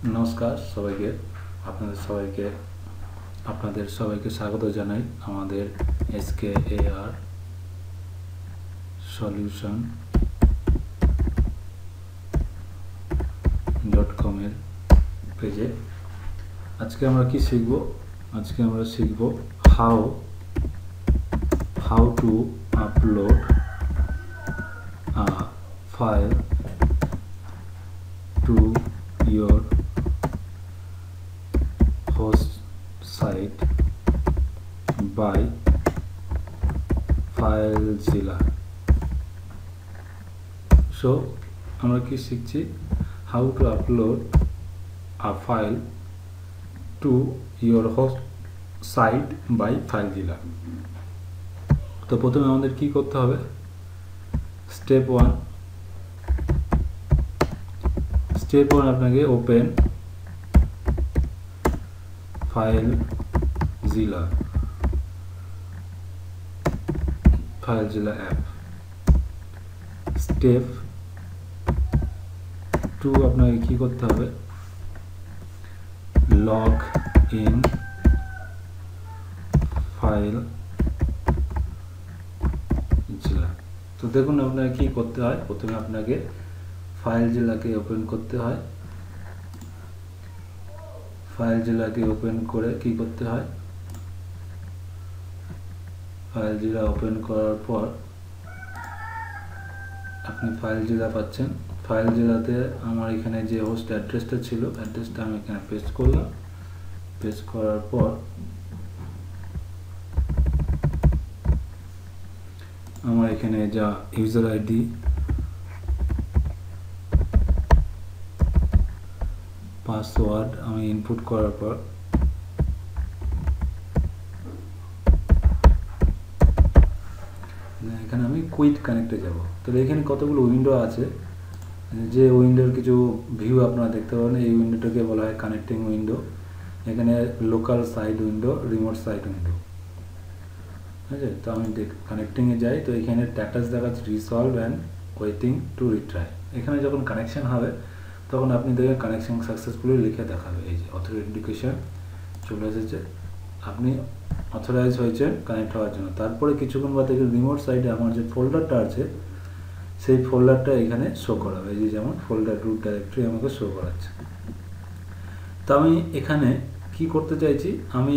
नमस्कार सबाइके আপনাদের সবাইকে স্বাগত জানাই আমাদের SKARSolutions.com এর পেজে আজকে আমরা কি শিখব how to upload a file to your host site by FileZila. So আমরা কি শিখছি how to upload a file to your host site by FileZila. তো প্রথমে আমাদের কি করতে হবে স্টেপ 1 আপনাকে ওপেন FileZila অ্যাপ। স্টেপ 2 আপনাকে কি করতে হবে লগ ইন FileZila। তো দেখুন আপনাকে কি করতে হয়, প্রথমে আপনাকে FileZilaকে ওপেন করতে হয়। FileZilaকে ওপেন করে কি করতে হয় FileZila ওপেন করার পর আপনি FileZila পাচ্ছেন। FileZilaতে আমার এখানে যে হোস্ট অ্যাড্রেসটা ছিল অ্যাড্রেসটা আমি এখানে পেস্ট করলাম। পেস্ট করার পর আমার এখানে যা ইউজার আইডি পাসওয়ার্ড আমি ইনপুট করার পর এখানে আমি কুইট কানেক্টে যাব। তো এখানে কতগুলো উইন্ডো আছে, যে উইন্ডোর কিছু ভিউ আপনারা দেখতে পাবেন। এই উইন্ডোটাকে বলা হয় কানেক্টিং উইন্ডো। এখানে local side window, remote side window, ঠিক আছে। তো আমি কানেক্টিংয়ে যাই, তো এখানে স্ট্যাটাস দেখাচ্ছে resolve and waiting to retry. এখানে যখন কানেকশন হবে তখন আপনি দেখবেন কানেকশন সাকসেসফুলি লিখে দেখাবে। এই যে অথেন্টিকেশন চলে এসেছে, আপনি অথরাইজ হয়েছেন কানেক্ট হওয়ার জন্য। তারপরে কিছুক্ষণ বাদে রিমোট সাইডে আমার যে ফোল্ডারটা আছে সেই ফোল্ডারটা এখানে শো করাবে। এই যে যেমন ফোল্ডার রুট ডাইরেক্টরি আমাকে শো করাচ্ছে। তো আমি এখানে কি করতে চাইছি, আমি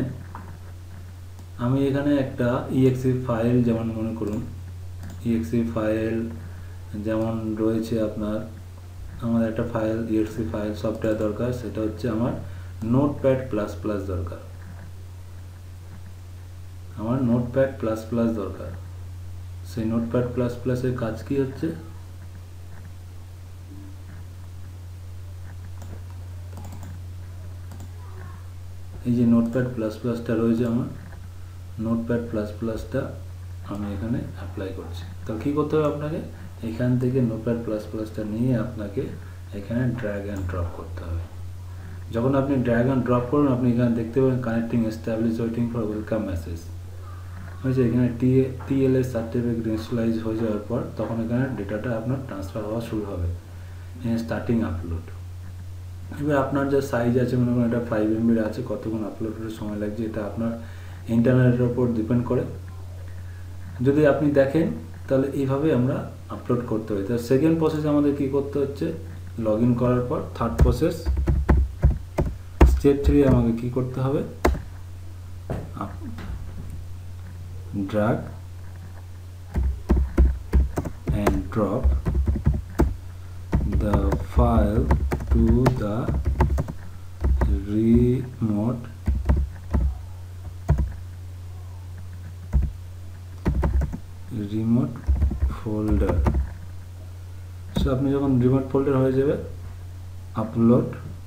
এখানে একটা exe ফাইল, যেমন মনে করুন exe ফাইল যেমন রয়েছে আপনার, আমার একটা ফাইল exe ফাইল সফটওয়্যার দরকার, সেটা হচ্ছে আমার নোটপ্যাড প্লাস প্লাস দরকার। আমার নোটপ্যাড প্লাস প্লাস দরকার। সেই নোটপ্যাড প্লাস প্লাসের কাজ কি হচ্ছে, এই যে নোটপ্যাড প্লাস প্লাসটা রয়েছে, আমার নোটপ্যাড প্লাস প্লাসটা আমি এখানে অ্যাপ্লাই করছি। তো কী করতে হবে আপনাকে, এখান থেকে নোটপ্যাড প্লাস প্লাসটা নিয়ে আপনাকে এখানে ড্র্যাগ অ্যান্ড ড্রপ করতে হবে। যখন আপনি ড্র্যাগ অ্যান্ড ড্রপ করুন, আপনি এখানে দেখতে পাবেন connecting establish waiting for welcome message হয়েছে। এখানে TLS সার্টিফিকেট ইনস্টলাইজ হয়ে যাওয়ার পর তখন এখানে ডেটাটা আপনার ট্রান্সফার হওয়া শুরু হবে। Starting upload. এবার আপনার যা সাইজ আছে, মনে করেন এটা 5 MB আছে, কতক্ষণ আপলোড করতে সময় লাগছে এটা আপনার ইন্টারনেটের উপর ডিপেন্ড করে। যদি আপনি দেখেন তাহলে এইভাবে আমরা আপলোড করতে হয়। তার সেকেন্ড প্রসেস আমাদের কি করতে হচ্ছে, লগ ইন করার পর থার্ড প্রসেস স্টেপ 3 আমাকে কি করতে হবে, drag and drop the file to the remote folder। So আপনি যখন রিমোট ফোল্ডার হয়ে যাবে, আপলোড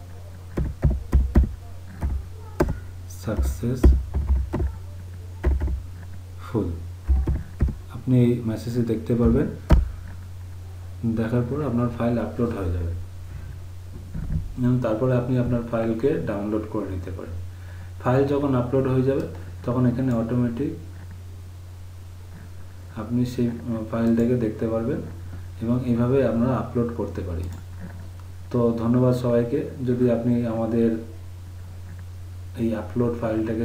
সাকসেসফুল, আপনি এই মেসেজে দেখতে পারবেন। দেখার পর আপনার ফাইল আপলোড হয়ে যাবে। তারপরে আপনি আপনার ফাইলকে ডাউনলোড করে নিতে পারেন। ফাইল যখন আপলোড হয়ে যাবে তখন এখানে অটোমেটিক আপনি সেই ফাইলটাকে দেখতে পারবেন এবং এইভাবে আমরা আপলোড করতে পারি। তো ধন্যবাদ সবাইকে। যদি আপনি আমাদের এই আপলোড ফাইলটাকে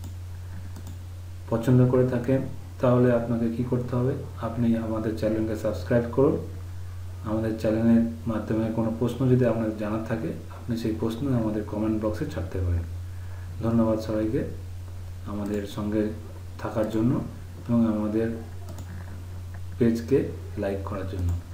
পছন্দ করে থাকেন তাহলে আপনাকে কি করতে হবে, আপনি আমাদের চ্যানেলকে সাবস্ক্রাইব করুন। আমাদের চ্যানেলের মাধ্যমে কোনো প্রশ্ন যদি আপনার জানার থাকে আপনি সেই প্রশ্ন আমাদের কমেন্ট বক্সে ছাড়তে পারেন। ধন্যবাদ সবাইকে আমাদের সঙ্গে থাকার জন্য এবং আমাদের পেজকে লাইক করার জন্য।